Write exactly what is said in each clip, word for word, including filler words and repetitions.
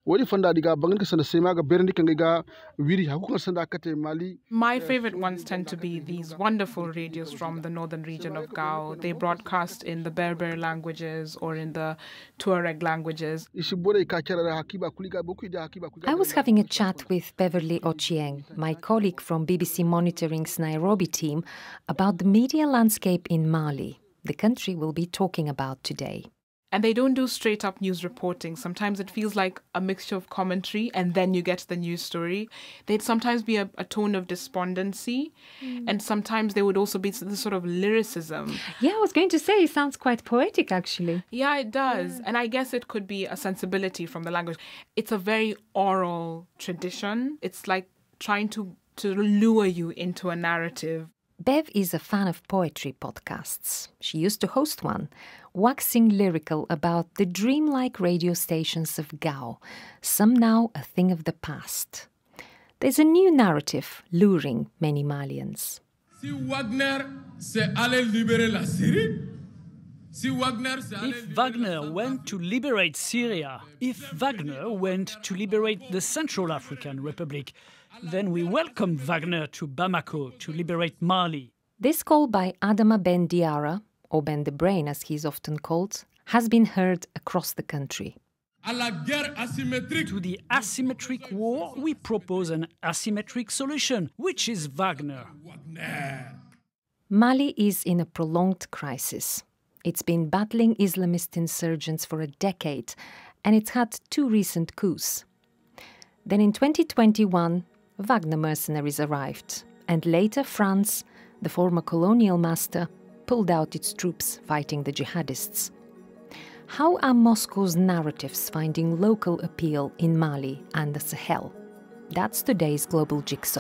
My favorite ones tend to be these wonderful radios from the northern region of Gao. They broadcast in the Berber languages or in the Tuareg languages. I was having a chat with Beverly Ochieng, my colleague from B B C Monitoring's Nairobi team, about the media landscape in Mali, the country we'll be talking about today. And they don't do straight-up news reporting. Sometimes it feels like a mixture of commentary and then you get the news story. There'd sometimes be a, a tone of despondency mm. and sometimes there would also be this sort of lyricism. Yeah, I was going to say, it sounds quite poetic, actually. Yeah, it does. Yeah. And I guess it could be a sensibility from the language. It's a very oral tradition. It's like trying to, to lure you into a narrative. Bev is a fan of poetry podcasts. She used to host one, waxing lyrical about the dreamlike radio stations of Gao, some now a thing of the past. There's a new narrative luring many Malians. Si Wagner s'est allé libérer la Syrie, if Wagner went to liberate Syria, if Wagner went to liberate the Central African Republic, then we welcome Wagner to Bamako to liberate Mali. This call by Adama Ben Diarra, or Ben the Brain as he's often called, has been heard across the country. To the asymmetric war, we propose an asymmetric solution, which is Wagner. Mali is in a prolonged crisis. It's been battling Islamist insurgents for a decade, and it's had two recent coups. Then in twenty twenty-one, Wagner mercenaries arrived, and later France, the former colonial master, pulled out its troops fighting the jihadists. How are Moscow's narratives finding local appeal in Mali and the Sahel? That's today's Global Jigsaw.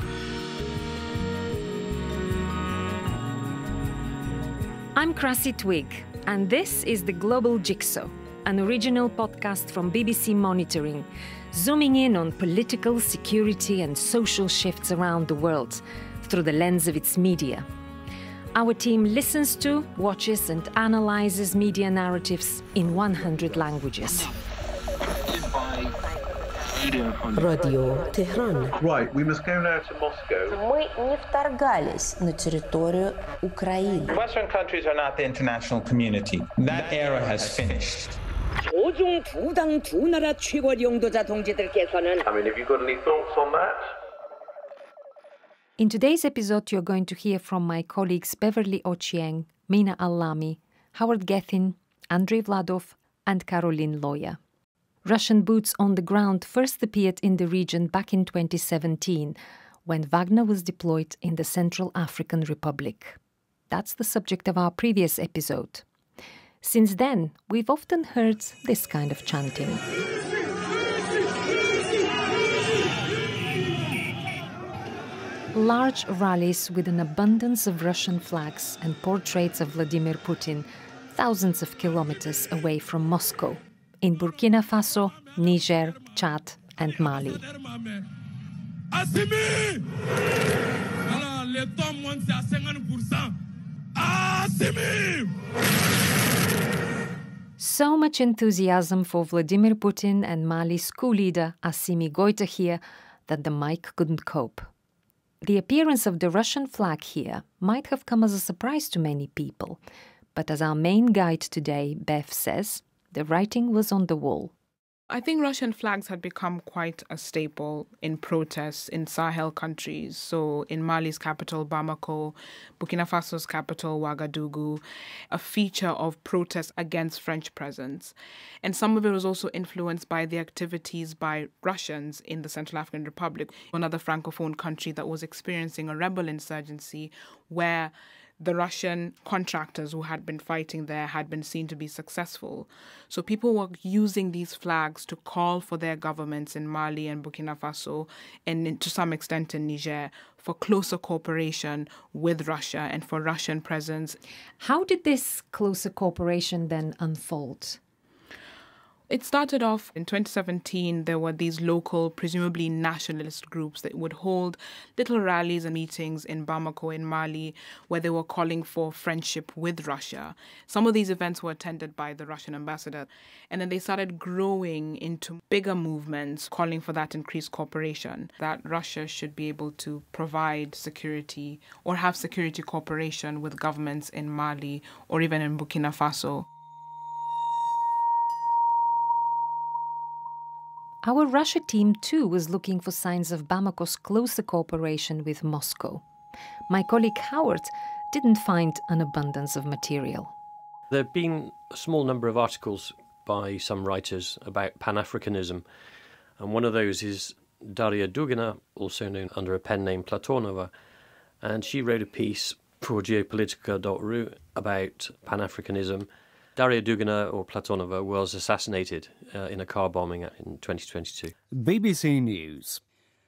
I'm Krassi Twigg, and this is the Global Jigsaw, an original podcast from B B C Monitoring, zooming in on political, security and social shifts around the world through the lens of its media. Our team listens to, watches and analyzes media narratives in one hundred languages. Radio Tehran. Right, we must go now to Moscow. Мы не вторгались на территорию Украины. Western countries are not the international community. That era has finished. I mean, have you got any thoughts on that? In today's episode, you're going to hear from my colleagues Beverly Ochieng, Mina Allami, Howard Gethin, Andrei Vladov, and Caroline Loya. Russian boots on the ground first appeared in the region back in twenty seventeen, when Wagner was deployed in the Central African Republic. That's the subject of our previous episode. Since then, we've often heard this kind of chanting. Large rallies with an abundance of Russian flags and portraits of Vladimir Putin, thousands of kilometers away from Moscow, in Burkina Faso, Niger, Chad and Mali. So much enthusiasm for Vladimir Putin and Mali's coup leader Assimi Goïta here that the mic couldn't cope. The appearance of the Russian flag here might have come as a surprise to many people, but as our main guide today, Bev, says, the writing was on the wall. I think Russian flags had become quite a staple in protests in Sahel countries. So in Mali's capital, Bamako, Burkina Faso's capital, Ouagadougou, a feature of protests against French presence. And some of it was also influenced by the activities by Russians in the Central African Republic, another Francophone country that was experiencing a rebel insurgency where the Russian contractors who had been fighting there had been seen to be successful. So people were using these flags to call for their governments in Mali and Burkina Faso, and in, to some extent in Niger, for closer cooperation with Russia and for Russian presence. How did this closer cooperation then unfold? It started off in twenty seventeen. There were these local, presumably nationalist groups that would hold little rallies and meetings in Bamako in Mali where they were calling for friendship with Russia. Some of these events were attended by the Russian ambassador. And then they started growing into bigger movements calling for that increased cooperation, that Russia should be able to provide security or have security cooperation with governments in Mali or even in Burkina Faso. Our Russia team too was looking for signs of Bamako's closer cooperation with Moscow. My colleague Howard didn't find an abundance of material. There have been a small number of articles by some writers about Pan-Africanism, and one of those is Daria Dugina, also known under a pen name Platonova, and she wrote a piece for geopolitica dot r u about Pan-Africanism. Daria Dugina, or Platonova, was assassinated uh, in a car bombing in twenty twenty-two. B B C News.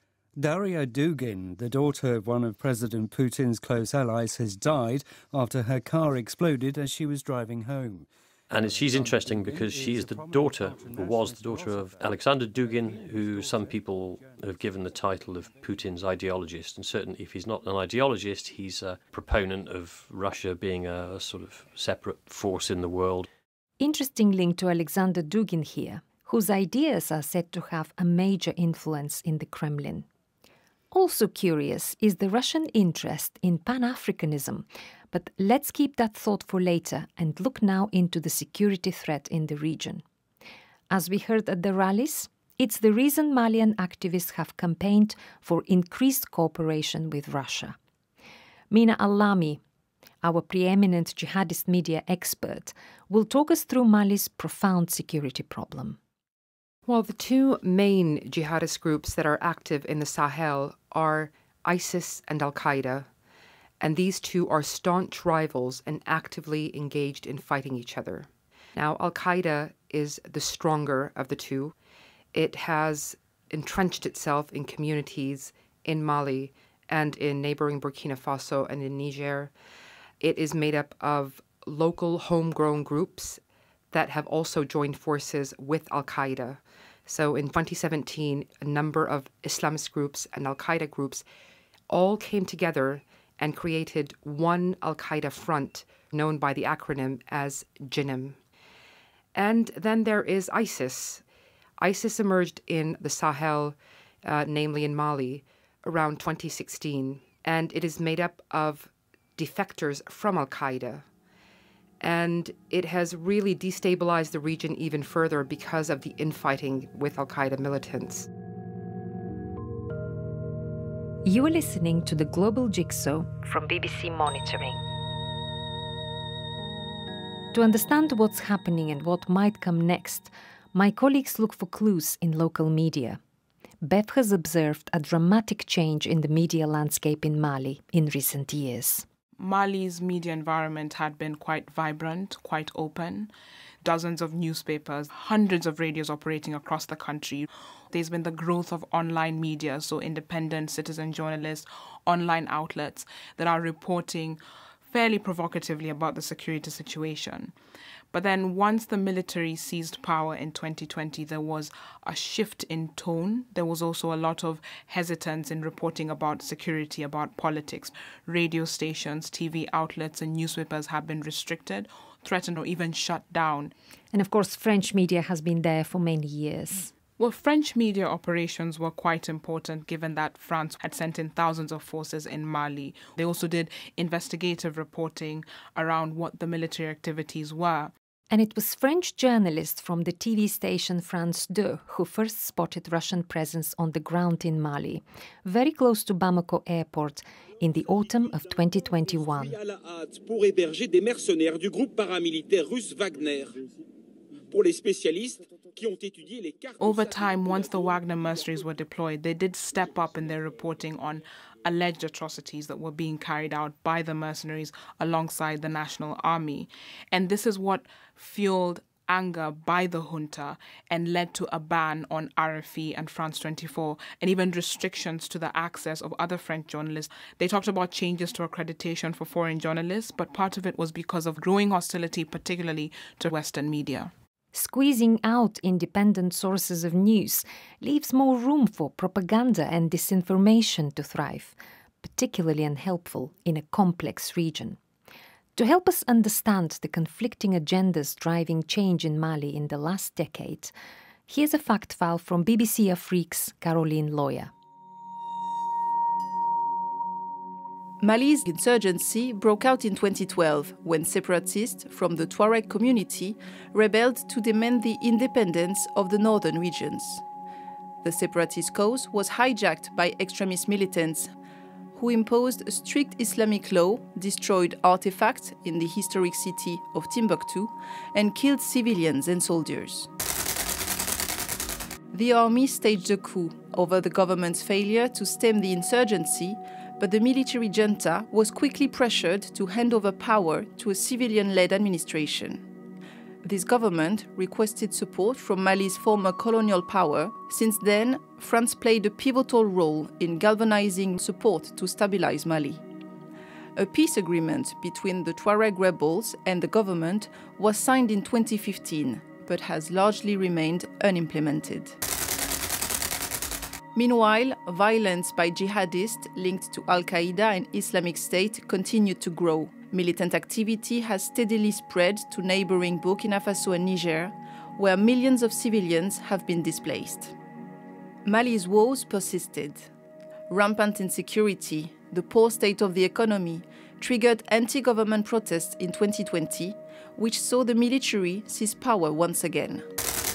Daria Dugin, the daughter of one of President Putin's close allies, has died after her car exploded as she was driving home. And she's interesting because she is the daughter, or was the daughter of Alexander Dugin, who some people have given the title of Putin's ideologist. And certainly if he's not an ideologist, he's a proponent of Russia being a, a sort of separate force in the world. Interesting link to Alexander Dugin here, whose ideas are said to have a major influence in the Kremlin. Also curious is the Russian interest in Pan-Africanism, but let's keep that thought for later and look now into the security threat in the region. As we heard at the rallies, it's the reason Malian activists have campaigned for increased cooperation with Russia. Mina Alami, our preeminent jihadist media expert, will talk us through Mali's profound security problem. Well, the two main jihadist groups that are active in the Sahel are ISIS and Al-Qaeda, and these two are staunch rivals and actively engaged in fighting each other. Now, Al-Qaeda is the stronger of the two. It has entrenched itself in communities in Mali and in neighboring Burkina Faso and in Niger. It is made up of local homegrown groups that have also joined forces with Al-Qaeda. So in twenty seventeen, a number of Islamist groups and Al-Qaeda groups all came together and created one Al-Qaeda front known by the acronym as JINIM. And then there is ISIS. ISIS emerged in the Sahel, uh, namely in Mali, around twenty sixteen, and it is made up of defectors from Al-Qaeda. And it has really destabilized the region even further because of the infighting with Al-Qaeda militants. You are listening to The Global Jigsaw from B B C Monitoring. To understand what's happening and what might come next, my colleagues look for clues in local media. Bev has observed a dramatic change in the media landscape in Mali in recent years. Mali's media environment had been quite vibrant, quite open. Dozens of newspapers, hundreds of radios operating across the country. There's been the growth of online media, so independent citizen journalists, online outlets that are reporting fairly provocatively about the security situation. But then once the military seized power in twenty twenty, there was a shift in tone. There was also a lot of hesitance in reporting about security, about politics. Radio stations, T V outlets and newspapers have been restricted, threatened or even shut down. And of course, French media has been there for many years. Well, French media operations were quite important given that France had sent in thousands of forces in Mali. They also did investigative reporting around what the military activities were. And it was French journalists from the T V station France two who first spotted Russian presence on the ground in Mali, very close to Bamako airport, in the autumn of twenty twenty-one. Over time, once the Wagner mercenaries were deployed, they did step up in their reporting on alleged atrocities that were being carried out by the mercenaries alongside the National Army. And this is what fueled anger by the junta and led to a ban on R F E and France twenty-four and even restrictions to the access of other French journalists. They talked about changes to accreditation for foreign journalists, but part of it was because of growing hostility, particularly to Western media. Squeezing out independent sources of news leaves more room for propaganda and disinformation to thrive, particularly unhelpful in a complex region. To help us understand the conflicting agendas driving change in Mali in the last decade, here's a fact file from B B C Afrique's Caroline Loya. Mali's insurgency broke out in twenty twelve when separatists from the Tuareg community rebelled to demand the independence of the northern regions. The separatist cause was hijacked by extremist militants who imposed a strict Islamic law, destroyed artifacts in the historic city of Timbuktu, and killed civilians and soldiers. The army staged a coup over the government's failure to stem the insurgency, but the military junta was quickly pressured to hand over power to a civilian-led administration. This government requested support from Mali's former colonial power. Since then, France played a pivotal role in galvanizing support to stabilize Mali. A peace agreement between the Tuareg rebels and the government was signed in twenty fifteen, but has largely remained unimplemented. Meanwhile, violence by jihadists linked to Al-Qaeda and Islamic State continued to grow. Militant activity has steadily spread to neighboring Burkina Faso and Niger, where millions of civilians have been displaced. Mali's woes persisted. Rampant insecurity, the poor state of the economy, triggered anti-government protests in twenty twenty, which saw the military seize power once again.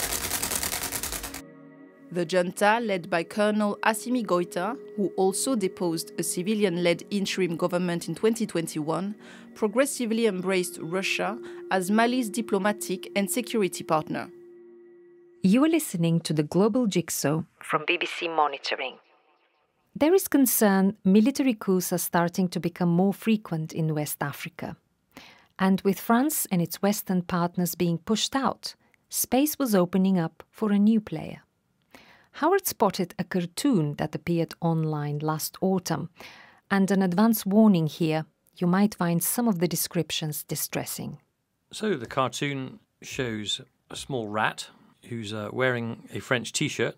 The junta, led by Colonel Assimi Goïta, who also deposed a civilian-led interim government in twenty twenty-one, progressively embraced Russia as Mali's diplomatic and security partner. You are listening to the Global Jigsaw from B B C Monitoring. There is concern military coups are starting to become more frequent in West Africa. And with France and its Western partners being pushed out, space was opening up for a new player. Howard spotted a cartoon that appeared online last autumn, and an advance warning here, you might find some of the descriptions distressing. So the cartoon shows a small rat who's uh, wearing a French t-shirt,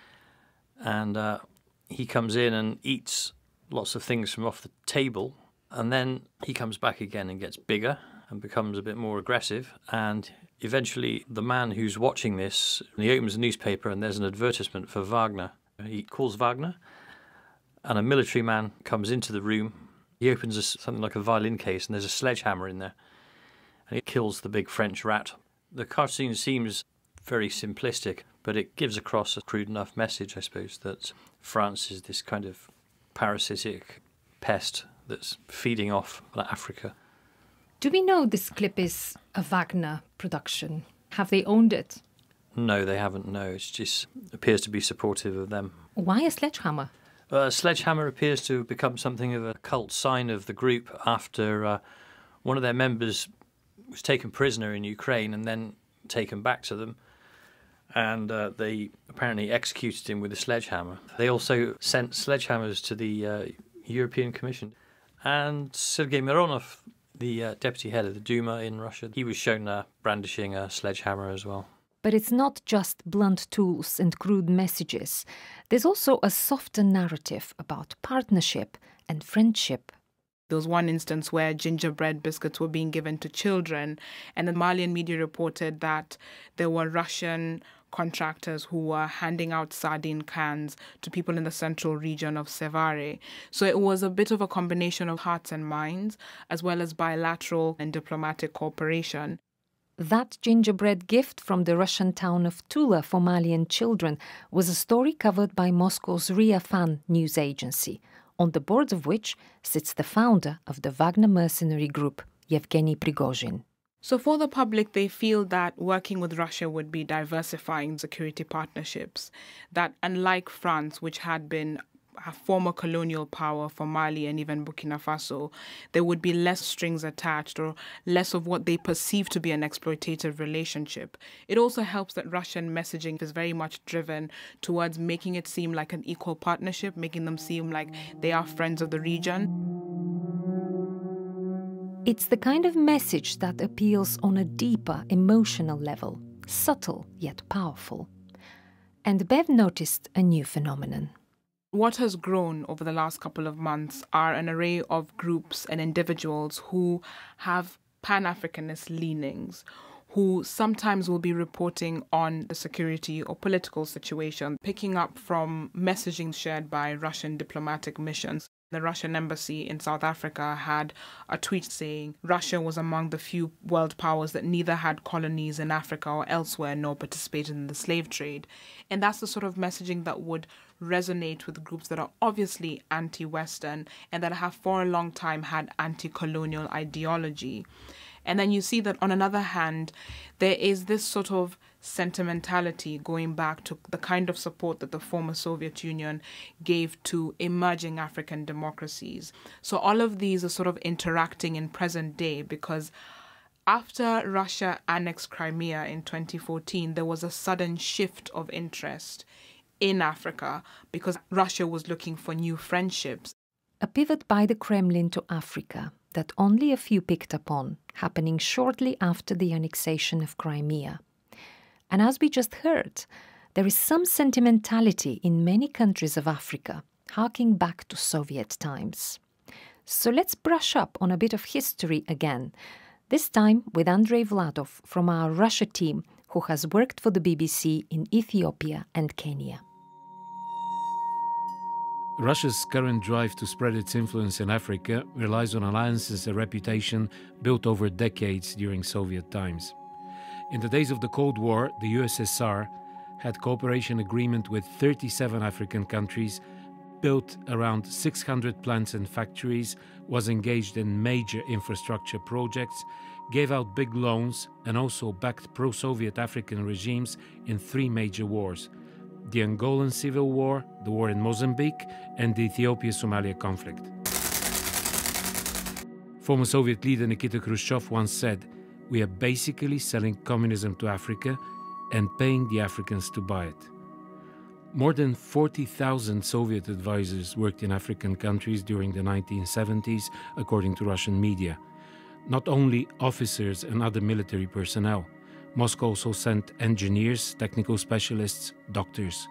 and uh, he comes in and eats lots of things from off the table, and then he comes back again and gets bigger and becomes a bit more aggressive, and eventually the man who's watching this, he opens a newspaper and there's an advertisement for Wagner. He calls Wagner, and a military man comes into the room. He opens a, something like a violin case, and there's a sledgehammer in there, and it kills the big French rat. The cartoon seems very simplistic, but it gives across a crude enough message, I suppose, that France is this kind of parasitic pest that's feeding off Africa. Do we know this clip is a Wagner production? Have they owned it? No, they haven't, no. It just appears to be supportive of them. Why a sledgehammer? Uh, sledgehammer appears to have become something of a cult sign of the group after uh, one of their members was taken prisoner in Ukraine and then taken back to them. And uh, they apparently executed him with a sledgehammer. They also sent sledgehammers to the uh, European Commission. And Sergei Mironov, the uh, deputy head of the Duma in Russia, he was shown uh, brandishing a sledgehammer as well. But it's not just blunt tools and crude messages. There's also a softer narrative about partnership and friendship. There was one instance where gingerbread biscuits were being given to children, and the Malian media reported that there were Russian contractors who were handing out sardine cans to people in the central region of Sevare. So it was a bit of a combination of hearts and minds, as well as bilateral and diplomatic cooperation. That gingerbread gift from the Russian town of Tula for Malian children was a story covered by Moscow's Ria Fan news agency, on the board of which sits the founder of the Wagner mercenary group, Yevgeny Prigozhin. So for the public, they feel that working with Russia would be diversifying security partnerships, that unlike France, which had been a former colonial power for Mali and even Burkina Faso, there would be less strings attached or less of what they perceive to be an exploitative relationship. It also helps that Russian messaging is very much driven towards making it seem like an equal partnership, making them seem like they are friends of the region. It's the kind of message that appeals on a deeper emotional level, subtle yet powerful. And Bev noticed a new phenomenon. What has grown over the last couple of months are an array of groups and individuals who have Pan-Africanist leanings, who sometimes will be reporting on the security or political situation, picking up from messaging shared by Russian diplomatic missions. The Russian embassy in South Africa had a tweet saying Russia was among the few world powers that neither had colonies in Africa or elsewhere nor participated in the slave trade. And that's the sort of messaging that would resonate with groups that are obviously anti-Western and that have for a long time had anti-colonial ideology. And then you see that on another hand, there is this sort of sentimentality going back to the kind of support that the former Soviet Union gave to emerging African democracies. So all of these are sort of interacting in present day because after Russia annexed Crimea in twenty fourteen, there was a sudden shift of interest in Africa because Russia was looking for new friendships. A pivot by the Kremlin to Africa that only a few picked up on, happening shortly after the annexation of Crimea. And as we just heard, there is some sentimentality in many countries of Africa, harking back to Soviet times. So let's brush up on a bit of history again, this time with Andrei Vladov from our Russia team, who has worked for the B B C in Ethiopia and Kenya. Russia's current drive to spread its influence in Africa relies on alliances and reputation built over decades during Soviet times. In the days of the Cold War, the U S S R had cooperation agreement with thirty-seven African countries, built around six hundred plants and factories, was engaged in major infrastructure projects, gave out big loans, and also backed pro-Soviet African regimes in three major wars: the Angolan Civil War, the war in Mozambique, and the Ethiopia-Somalia conflict. Former Soviet leader Nikita Khrushchev once said, "We are basically selling communism to Africa and paying the Africans to buy it." More than forty thousand Soviet advisors worked in African countries during the nineteen seventies, according to Russian media. Not only officers and other military personnel, Moscow also sent engineers, technical specialists, doctors.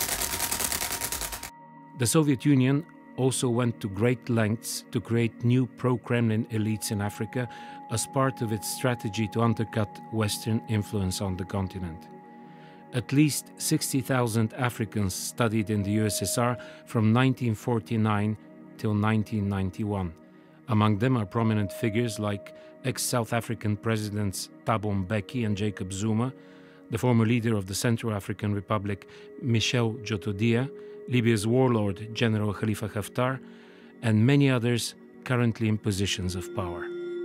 The Soviet Union also went to great lengths to create new pro-Kremlin elites in Africa as part of its strategy to undercut Western influence on the continent. At least sixty thousand Africans studied in the U S S R from nineteen forty-nine till nineteen ninety-one. Among them are prominent figures like ex-South African presidents Thabo Mbeki and Jacob Zuma, the former leader of the Central African Republic Michel Djotodia, Libya's warlord General Khalifa Haftar, and many others currently in positions of power.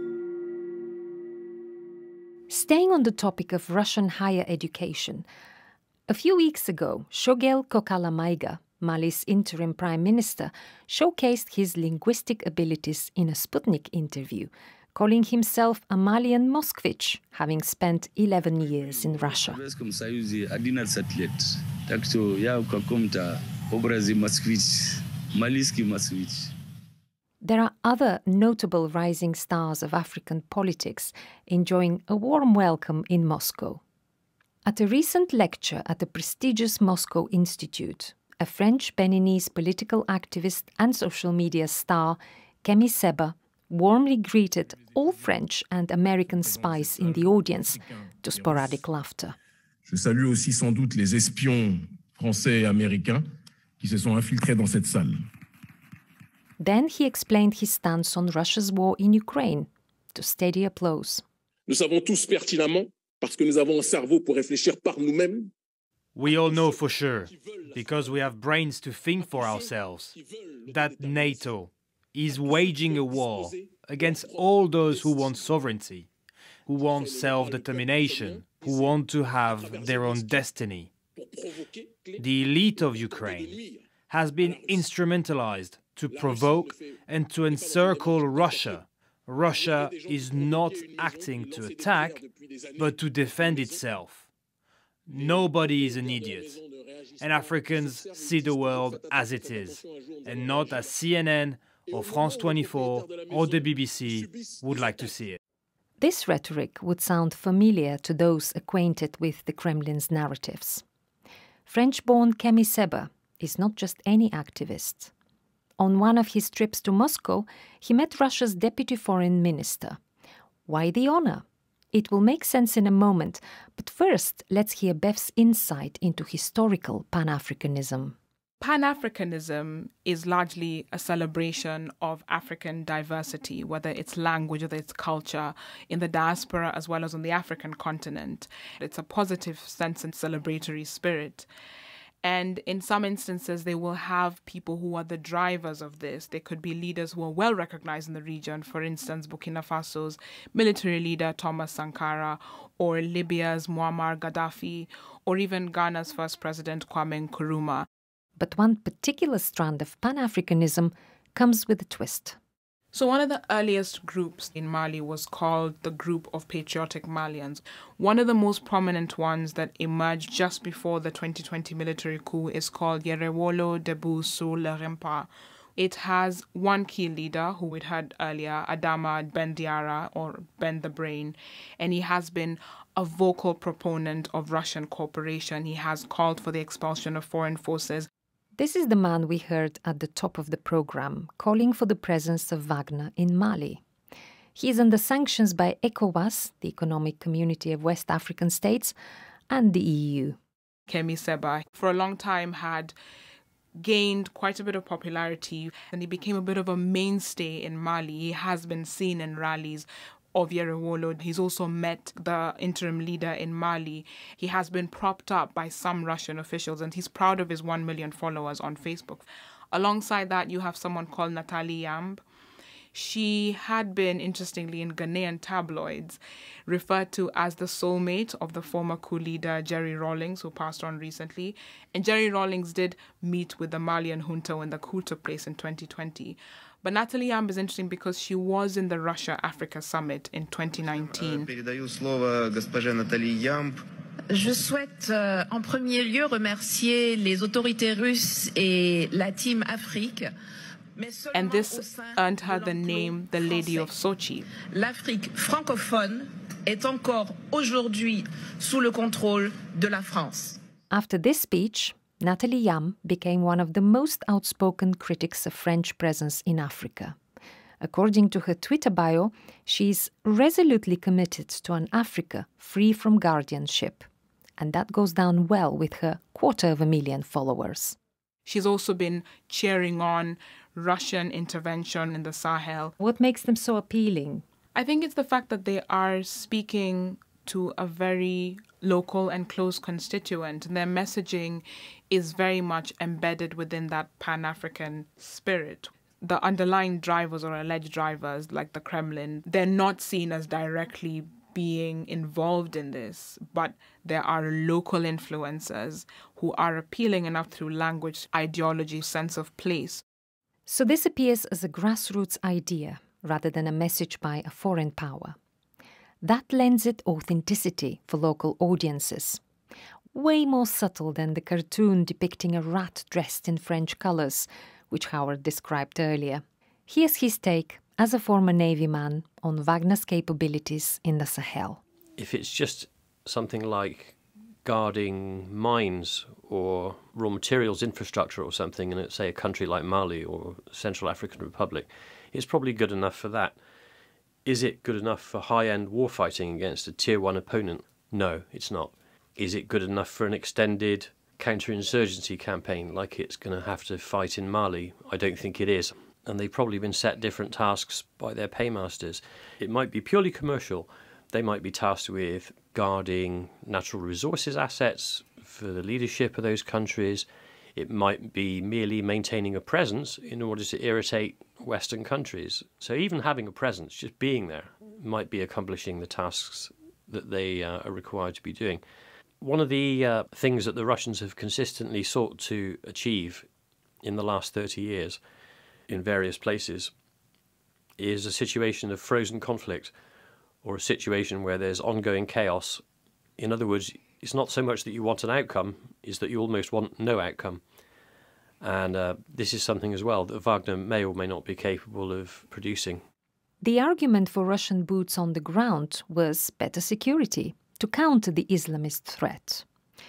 Staying on the topic of Russian higher education, a few weeks ago, Shogel Kokala-Maiga, Mali's interim prime minister, showcased his linguistic abilities in a Sputnik interview, calling himself a Malian Moskvich, having spent eleven years in Russia. There are other notable rising stars of African politics enjoying a warm welcome in Moscow. At a recent lecture at the prestigious Moscow Institute, a French Beninese political activist and social media star, Kemi Seba, warmly greeted all French and American spies in the audience to sporadic laughter. Je salue aussi sans doute les espions français et américains qui se sont infiltrés dans cette salle. Then he explained his stance on Russia's war in Ukraine to steady applause. Nous savons tous pertinemment, parce que nous avons un cerveau pour réfléchir par nous-mêmes. We all know for sure, because we have brains to think for ourselves, that NATO is waging a war against all those who want sovereignty, who want self-determination, who want to have their own destiny. The elite of Ukraine has been instrumentalized to provoke and to encircle Russia. Russia is not acting to attack, but to defend itself. Nobody is an idiot, and Africans see the world as it is, and not as C N N or France twenty-four or the B B C would like to see it. This rhetoric would sound familiar to those acquainted with the Kremlin's narratives. French-born Kemi Seba is not just any activist. On one of his trips to Moscow, he met Russia's deputy foreign minister. Why the honor? It will make sense in a moment, but first let's hear Bev's insight into historical Pan-Africanism. Pan-Africanism is largely a celebration of African diversity, whether it's language, whether it's culture, in the diaspora as well as on the African continent. It's a positive sense and celebratory spirit. And in some instances, they will have people who are the drivers of this. They could be leaders who are well recognized in the region. For instance, Burkina Faso's military leader, Thomas Sankara, or Libya's Muammar Gaddafi, or even Ghana's first president, Kwame Nkrumah. But one particular strand of Pan-Africanism comes with a twist. So one of the earliest groups in Mali was called the Group of Patriotic Malians. One of the most prominent ones that emerged just before the twenty twenty military coup is called Yerewolo Debout sur le Rempart. It has one key leader, who we'd heard earlier, Adama Ben Diarra, or Ben the Brain, and he has been a vocal proponent of Russian cooperation. He has called for the expulsion of foreign forces. This is the man we heard at the top of the program, calling for the presence of Wagner in Mali. He is under sanctions by ECOWAS, the Economic Community of West African States, and the E U. Kemi Seba, for a long time, had gained quite a bit of popularity, and he became a bit of a mainstay in Mali. He has been seen in rallies of Yerewolo. He's also met the interim leader in Mali. He has been propped up by some Russian officials, and he's proud of his one million followers on Facebook. Alongside that, you have someone called Nathalie Yamb. She had been, interestingly, in Ghanaian tabloids, referred to as the soulmate of the former coup leader Jerry Rawlings, who passed on recently. And Jerry Rawlings did meet with the Malian junta when the coup took place in twenty twenty. But Nathalie Yamb is interesting because she was in the Russia-Africa Summit in twenty nineteen. Je souhaite euh, en premier lieu remercier les autorités russes et la Team Afrique. And this earned her the name the Lady of Sochi. L'Afrique francophone est encore aujourd'hui sous le contrôle de la France. After this speech, Nathalie Yamb became one of the most outspoken critics of French presence in Africa. According to her Twitter bio, she's resolutely committed to an Africa free from guardianship. And that goes down well with her quarter of a million followers. She's also been cheering on Russian intervention in the Sahel. What makes them so appealing? I think it's the fact that they are speaking to a very local and close constituent. Their messaging is very much embedded within that Pan-African spirit. The underlying drivers or alleged drivers, like the Kremlin, they're not seen as directly being involved in this, but there are local influencers who are appealing enough through language, ideology, sense of place. So this appears as a grassroots idea rather than a message by a foreign power. That lends it authenticity for local audiences. Way more subtle than the cartoon depicting a rat dressed in French colours, which Howard described earlier. Here's his take as a former Navy man on Wagner's capabilities in the Sahel. If it's just something like guarding mines or raw materials infrastructure or something in, say, a country like Mali or Central African Republic, it's probably good enough for that. Is it good enough for high-end warfighting against a tier one opponent? No, it's not. Is it good enough for an extended counterinsurgency campaign like it's going to have to fight in Mali? I don't think it is. And they've probably been set different tasks by their paymasters. It might be purely commercial. They might be tasked with guarding natural resources assets for the leadership of those countries. It might be merely maintaining a presence in order to irritate Western countries. So even having a presence, just being there, might be accomplishing the tasks that they uh, are required to be doing. One of the uh, things that the Russians have consistently sought to achieve in the last thirty years in various places is a situation of frozen conflict, or a situation where there's ongoing chaos. In other words, it's not so much that you want an outcome, it's that you almost want no outcome. And uh, this is something as well that Wagner may or may not be capable of producing. The argument for Russian boots on the ground was better security to counter the Islamist threat.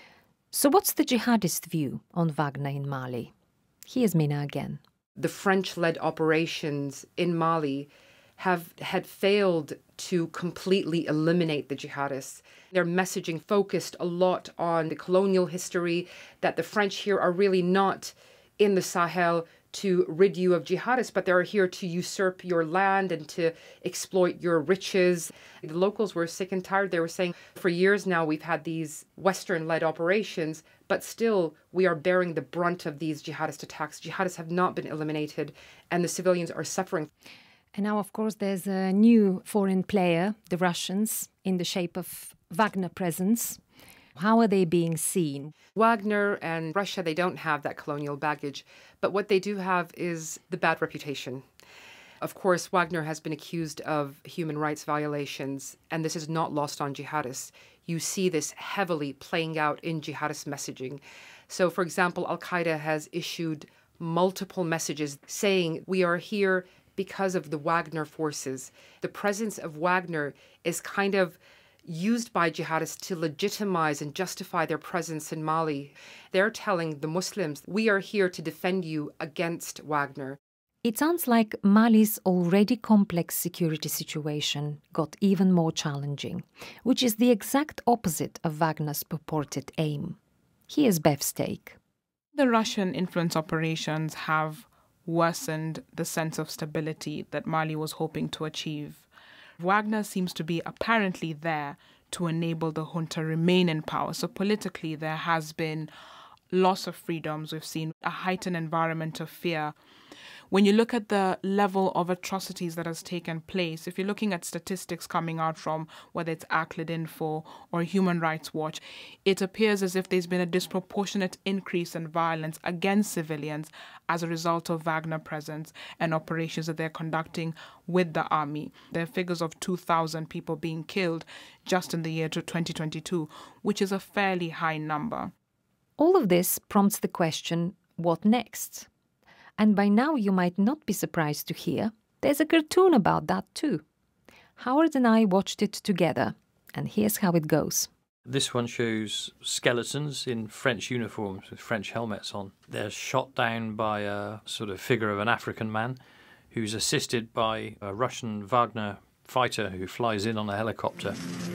So what's the jihadist view on Wagner in Mali? Here's Mina again. The French-led operations in Mali have had failed to completely eliminate the jihadists. Their messaging focused a lot on the colonial history, that the French here are really not in the Sahel to rid you of jihadists, but they're here to usurp your land and to exploit your riches. The locals were sick and tired. They were saying, for years now, we've had these Western-led operations, but still we are bearing the brunt of these jihadist attacks. Jihadists have not been eliminated, and the civilians are suffering. And now, of course, there's a new foreign player, the Russians, in the shape of Wagner presence. How are they being seen? Wagner and Russia, they don't have that colonial baggage, but what they do have is the bad reputation. Of course, Wagner has been accused of human rights violations, and this is not lost on jihadists. You see this heavily playing out in jihadist messaging. So, for example, Al-Qaeda has issued multiple messages saying, we are here because of the Wagner forces. The presence of Wagner is kind of used by jihadists to legitimize and justify their presence in Mali. They're telling the Muslims, we are here to defend you against Wagner. It sounds like Mali's already complex security situation got even more challenging, which is the exact opposite of Wagner's purported aim. Here's Bev's take. The Russian influence operations have worsened the sense of stability that Mali was hoping to achieve. Wagner seems to be apparently there to enable the junta remain in power. So politically, there has been loss of freedoms. We've seen a heightened environment of fear. When you look at the level of atrocities that has taken place, if you're looking at statistics coming out from whether it's Aclid-Info or Human Rights Watch, it appears as if there's been a disproportionate increase in violence against civilians as a result of Wagner presence and operations that they're conducting with the army. There are figures of two thousand people being killed just in the year to twenty twenty-two, which is a fairly high number. All of this prompts the question, what next? And by now you might not be surprised to hear there's a cartoon about that too. Howard and I watched it together, and here's how it goes. This one shows skeletons in French uniforms with French helmets on. They're shot down by a sort of figure of an African man who's assisted by a Russian Wagner fighter who flies in on a helicopter.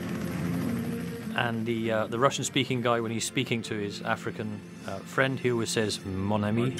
And the uh, the Russian-speaking guy, when he's speaking to his African uh, friend, he always says, mon ami.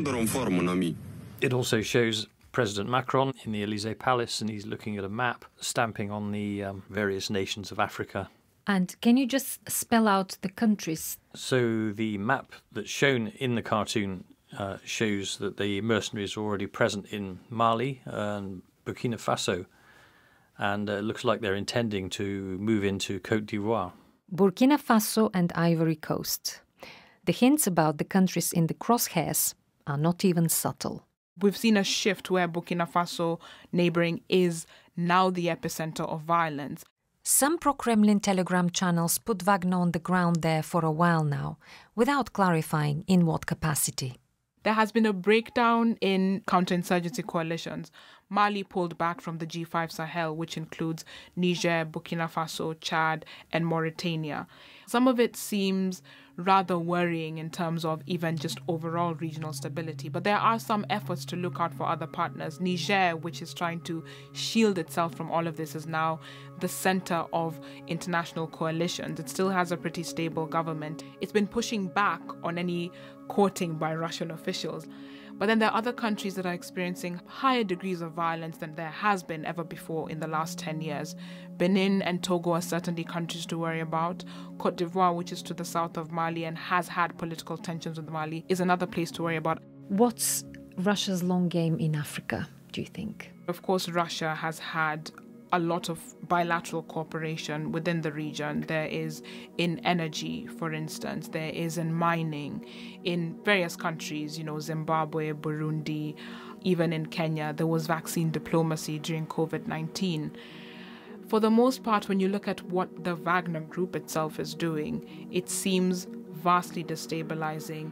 It also shows President Macron in the Elysee Palace, and he's looking at a map, stamping on the um, various nations of Africa. And can you just spell out the countries? So the map that's shown in the cartoon uh, shows that the mercenaries are already present in Mali and Burkina Faso. And uh, it looks like they're intending to move into Côte d'Ivoire. Burkina Faso and Ivory Coast. The hints about the countries in the crosshairs are not even subtle. We've seen a shift where Burkina Faso neighbouring is now the epicenter of violence. Some pro-Kremlin telegram channels put Wagner on the ground there for a while now, without clarifying in what capacity. There has been a breakdown in counterinsurgency coalitions. Mali pulled back from the G five Sahel, which includes Niger, Burkina Faso, Chad, and Mauritania. Some of it seems rather worrying in terms of even just overall regional stability. But there are some efforts to look out for other partners. Niger, which is trying to shield itself from all of this, is now the center of international coalitions. It still has a pretty stable government. It's been pushing back on any courting by Russian officials. But then there are other countries that are experiencing higher degrees of violence than there has been ever before in the last ten years. Benin and Togo are certainly countries to worry about. Côte d'Ivoire, which is to the south of Mali and has had political tensions with Mali, is another place to worry about. What's Russia's long game in Africa, do you think? Of course, Russia has had a lot of bilateral cooperation within the region. There is in energy, for instance, there is in mining, in various countries, you know, Zimbabwe, Burundi, even in Kenya. There was vaccine diplomacy during COVID nineteen. For the most part, when you look at what the Wagner group itself is doing, it seems vastly destabilizing.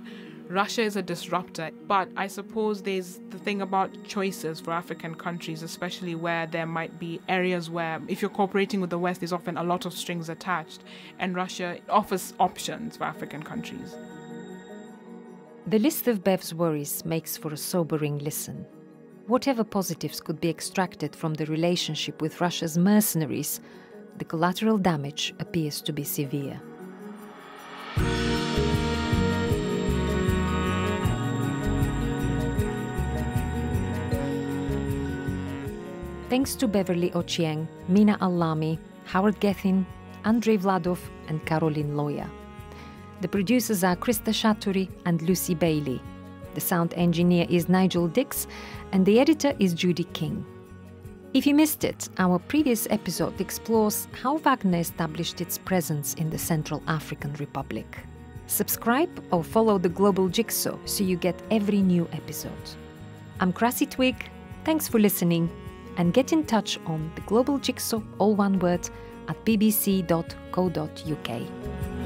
Russia is a disruptor, but I suppose there's the thing about choices for African countries, especially where there might be areas where if you're cooperating with the West, there's often a lot of strings attached, and Russia offers options for African countries. The list of Bev's worries makes for a sobering listen. Whatever positives could be extracted from the relationship with Russia's mercenaries, the collateral damage appears to be severe. Thanks to Beverly Ochieng, Mina Allami, Howard Gethin, Andrei Vladov and Caroline Loya. The producers are Kriszta Satori and Lucy Bailey. The sound engineer is Nigel Dix and the editor is Judy King. If you missed it, our previous episode explores how Wagner established its presence in the Central African Republic. Subscribe or follow the Global Jigsaw so you get every new episode. I'm Krassi Twigg, thanks for listening, and get in touch on the Global Jigsaw, all one word, at b b c dot co dot u k.